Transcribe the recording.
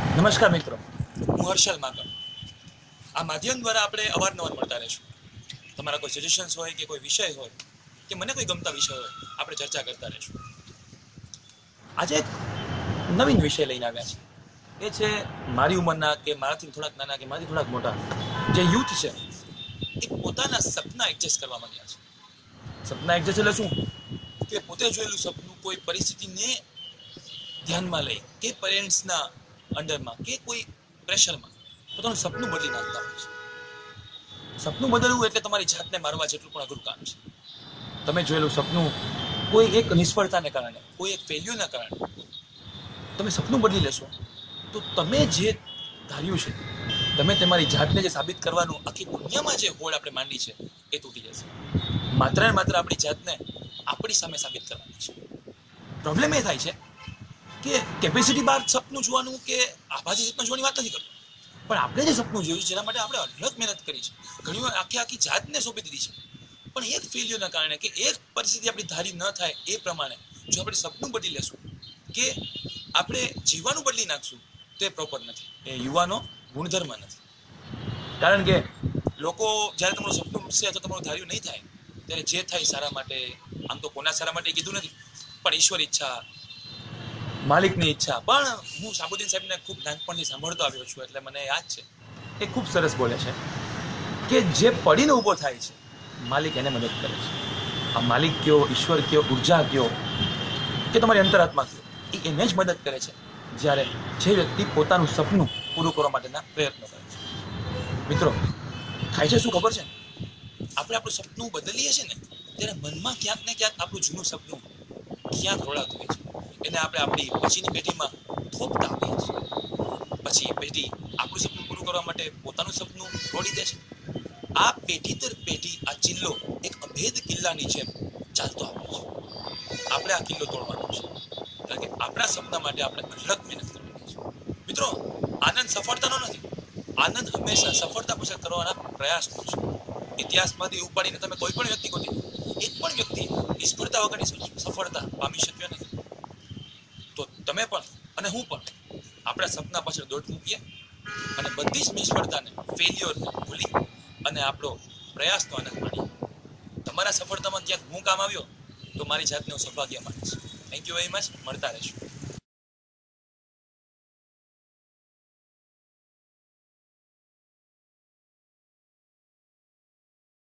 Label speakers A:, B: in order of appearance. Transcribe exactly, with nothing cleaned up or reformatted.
A: નમસ્કાર મિત્રો, હું હર્ષલ માકર. આ માધ્યમ દ્વારા આપણે અવારનવાર મળતા રહીશું. તમારા કોઈ સજેશન્સ હોય કે કોઈ વિષય હોય કે મને કોઈ ગમતા વિષય હોય, આપણે ચર્ચા કરતા રહીશું. આજે એક નવીન વિષય લઈને આવ્યા છે. એ છે મારી ઉંમરના કે મારાથી થોડાક નાના કે મારાથી થોડાક મોટા જે યુથ છે એ પોતાના સપના એડજસ્ટ કરવા માંગ્યા છે. સપના એડજસ્ટ એટલે શું? કે પોતે જોયેલું સપનું કોઈ પરિસ્થિતિને ધ્યાનમાં લઈ કે પેરેન્ટ્સના અંડરમાં કે કોઈ પ્રેશરમાં પોતાનું સપનું બદલી નાખતા હોય છે. સપનું બદલવું એટલે તમારી જાતને મારવા જેટલું પણ અઘરું કામ છે. તમે જોયેલું સપનું કોઈ એક નિષ્ફળતાને કારણે, કોઈ એક ફેલ્યુરના કારણે તમે સપનું બદલી લેશો તો તમે જે ધાર્યું છે, તમે તમારી જાતને જે સાબિત કરવાનું આખી દુનિયામાં જે હોડ આપણે માંડી છે એ તૂટી જશે. માત્ર ને માત્ર આપણી જાતને આપણી સામે સાબિત કરવાની છે. પ્રોબ્લેમ એ થાય છે કે કેપેસિટી બહાર સપનું જોવાનું કે આભાસી સપનું જોવાની વાત નથી કરતો, પણ આપણે જે સપનું જોયું છે એના માટે આપણે અલગ મહેનત કરી છે. ઘણી વાર આખી આખી જાતને સોંપી દીધી છે, પણ એક ફેલ્યુરના કારણે કે એક પરિસ્થિતિ આપણી ધારી ન થાય એ પ્રમાણે જો આપણે સપનું બદલી લેશું કે આપણે જીવવાનું બદલી નાખશું તો એ પ્રોપર નથી. એ યુવાનો ગુણધર્મ નથી. કારણ કે લોકો જ્યારે તમારું સપનું ઉઠશે અથવા તમારું ધાર્યું નહીં થાય ત્યારે જે થાય સારા માટે, આમ તો કોના સારા માટે કીધું નથી, પણ ઈશ્વર ઈચ્છા, માલિકની ઈચ્છા. પણ હું સાબુદ્દીન સાહેબને ખૂબ નાનપણથી સાંભળતો આવ્યો છું એટલે મને યાદ છે, એ ખૂબ સરસ બોલે છે કે જે પડીને ઊભો થાય છે માલિક એને મદદ કરે છે. આ માલિક કયો, ઈશ્વર કયો, ઉર્જા કયો કે તમારી અંતરાત્મા કયો, એ એને જ મદદ કરે છે જ્યારે જે વ્યક્તિ પોતાનું સપનું પૂરું કરવા માટેના પ્રયત્નો કરે છે. મિત્રો, થાય છે શું ખબર છે? આપણે આપણું સપનું બદલીએ છીએ ને ત્યારે મનમાં ક્યાંક ને ક્યાંક આપણું જૂનું સપનું ક્યાંક રોડાતું હોય છે. એને આપણે આપણી પછીની પેઢીમાં થોપતા હોઈએ છીએ. પછી પેઢી આપણું સપનું પૂરું કરવા માટે પોતાનું સપનું રોડી દે છે. આ પેઢી દર પેઢી આ ચિલ્લો એક અભેદ કિલ્લાની જેમ ચાલતો આવ્યો છે. આપણે આ કિલ્લો તોડવાનો છે, કારણ કે આપણા સપના માટે આપણે અલગ મહેનત કરવાની છે. મિત્રો, આનંદ સફળતાનો નથી. આનંદ હંમેશા સફળતા પસંદ કરવાના પ્રયાસનો છે. ઇતિહાસમાંથી ઉપાડીને તમે કોઈ પણ વ્યક્તિ ગોતી, એક પણ વ્યક્તિ નિષ્ફળતા વગરની સફળતા પામી શક્યો નથી. તો તમે પણ અને હું પણ આપણા સપના પાછળ દોટ મૂકીએ અને બધી જ નિષ્ફળતાને, ફેલ્યોરને ભૂલી અને આપણો પ્રયાસનો આનંદ માણીએ. તમારા સફળતામાં ક્યાંક હું કામ આવ્યો તો મારી જાતને હું સૌભાગ્ય માનીશ. Thank you very much. મળતા રહેશું.